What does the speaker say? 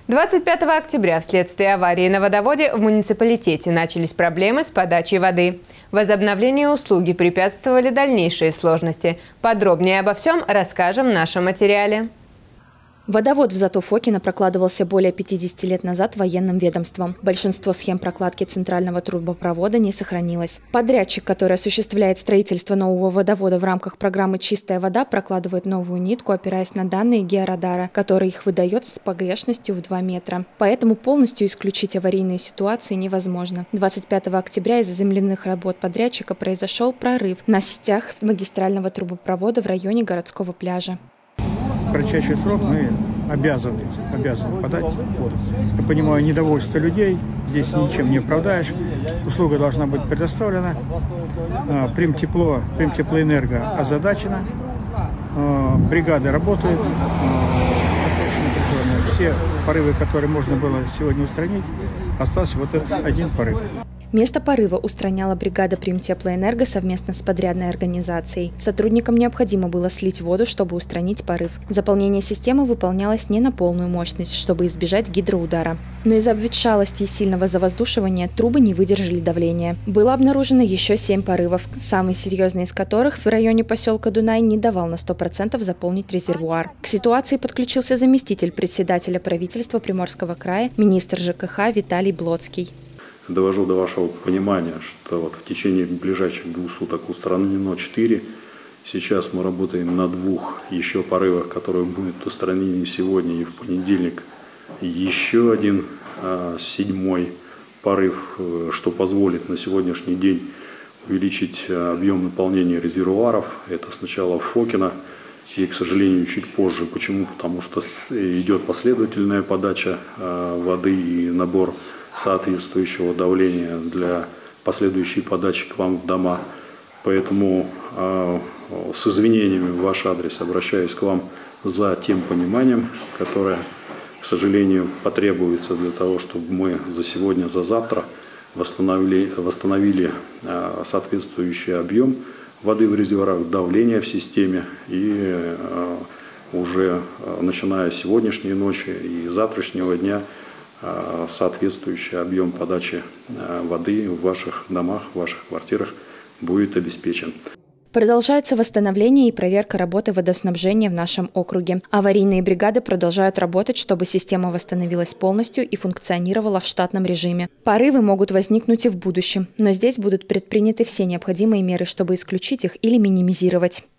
25 октября вследствие аварии на водоводе в муниципалитете начались проблемы с подачей воды. Возобновлению услуги препятствовали дальнейшие сложности. Подробнее обо всем расскажем в нашем материале. Водовод в Затофокино прокладывался более 50 лет назад военным ведомством. Большинство схем прокладки центрального трубопровода не сохранилось. Подрядчик, который осуществляет строительство нового водовода в рамках программы «Чистая вода», прокладывает новую нитку, опираясь на данные георадара, который их выдает с погрешностью в 2 метра. Поэтому полностью исключить аварийные ситуации невозможно. 25 октября из-за земляных работ подрядчика произошел прорыв на сетях магистрального трубопровода в районе городского пляжа. В кратчайший срок мы обязаны подать воду. Я понимаю недовольство людей, здесь ничем не оправдаешь. Услуга должна быть предоставлена. Примтеплоэнерго озадачена. Бригады работают. Достаточно напряженно. Все порывы, которые можно было сегодня устранить, остался вот этот один порыв. Место порыва устраняла бригада Примтеплоэнерго совместно с подрядной организацией. Сотрудникам необходимо было слить воду, чтобы устранить порыв. Заполнение системы выполнялось не на полную мощность, чтобы избежать гидроудара. Но из-за обветшалости и сильного завоздушивания трубы не выдержали давления. Было обнаружено еще 7 порывов, самый серьезный из которых в районе поселка Дунай не давал на 100% заполнить резервуар. К ситуации подключился заместитель председателя правительства Приморского края, министр ЖКХ Виталий Блоцкий. Довожу до вашего понимания, что вот в течение ближайших 2 суток устранено 4. Сейчас мы работаем на 2 еще порывах, которые будут устранены сегодня и в понедельник. Еще один 7-й порыв, что позволит на сегодняшний день увеличить объем наполнения резервуаров. Это сначала в Фокино и, к сожалению, чуть позже. Почему? Потому что идет последовательная подача воды и набор соответствующего давления для последующей подачи к вам в дома. Поэтому с извинениями в ваш адрес обращаюсь к вам за тем пониманием, которое, к сожалению, потребуется для того, чтобы мы за сегодня, за завтра восстановили соответствующий объем воды в резервуарах, давление в системе и уже начиная с сегодняшней ночи и завтрашнего дня соответствующий объем подачи воды в ваших домах, в ваших квартирах будет обеспечен. Продолжается восстановление и проверка работы водоснабжения в нашем округе. Аварийные бригады продолжают работать, чтобы система восстановилась полностью и функционировала в штатном режиме. Порывы могут возникнуть и в будущем, но здесь будут предприняты все необходимые меры, чтобы исключить их или минимизировать.